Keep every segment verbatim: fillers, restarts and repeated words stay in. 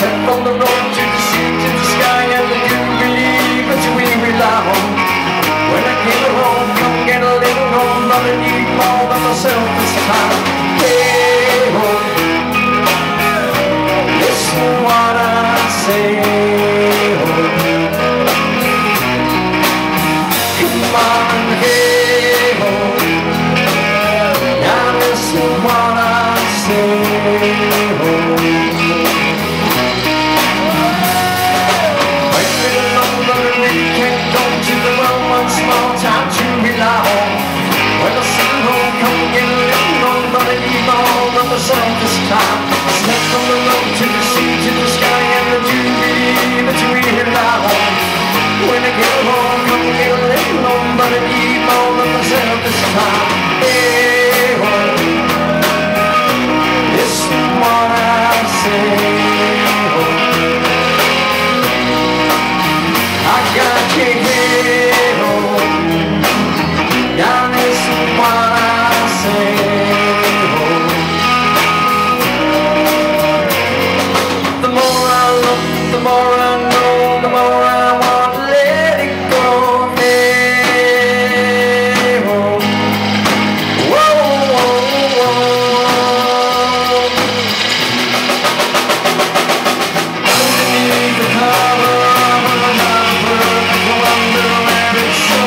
Step from the road to the sea, to the sky, and I do believe that we rely on. When I came home, come get a little home, but I need more than myself this time. Hey ho, listen what I say. Ho, come on, hey ho, now listen what I say. Ho, small time to rely on. When I sit home, come get a little on, but I need more than myself this time. Step from the road to the sea, to the sky, and I do believe that we rely on. When I get home, come get a little on, but I need more than myself this time. Hey, oh, listen what I say. Oh, I got you here. Now listen what I say. Oh, the more I look, the more I know, the more I want to let it go. Hey, oh, whoa, whoa, whoa. Underneath the cover of another perfect wonder, where it's so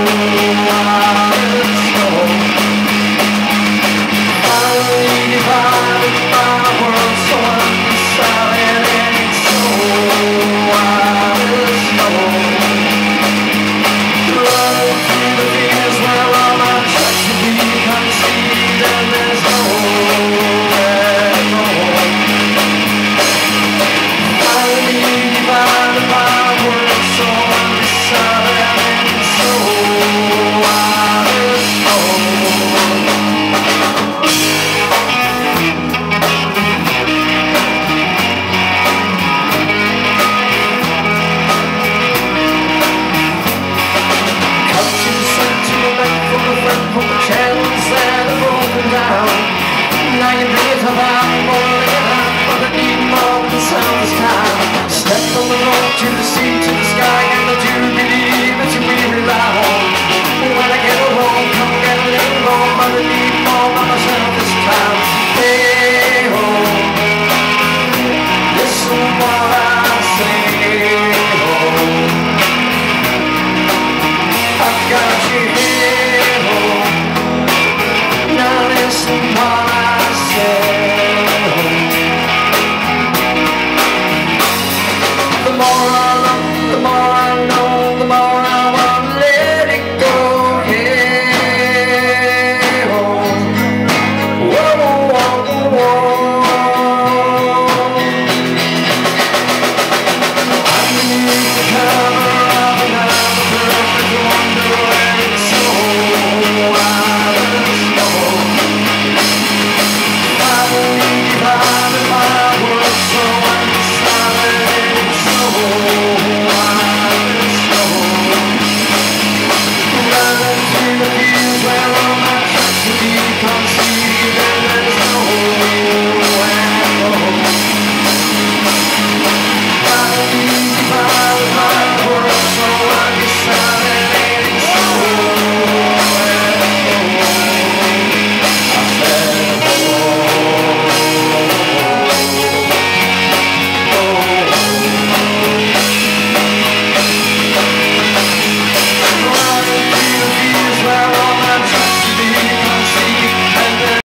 divided by a world so undecided, and it's so wide as snow. Running through the fields where all my tracks will be conceived, and there's nowhere to go. Finally divided by a world so undecided, and it's so wide as snow. From the channels that are broken down. Now you bring it about, more than enough, but I need more than sound this time. Step from the road to the sea, to the sky, and I do believe that you will rely on. When I get home, come get a little home, but I need more than myself this time. Hey ho, listen what I say. Ho, I've got you here. Listen what I say. The more I love, the more I know, the more I want to let it go. Hey, oh, whoa, whoa, whoa. Underneath the cover of another perfect wonder, where it's so wild and slow. Divided by a world so undecided, it's so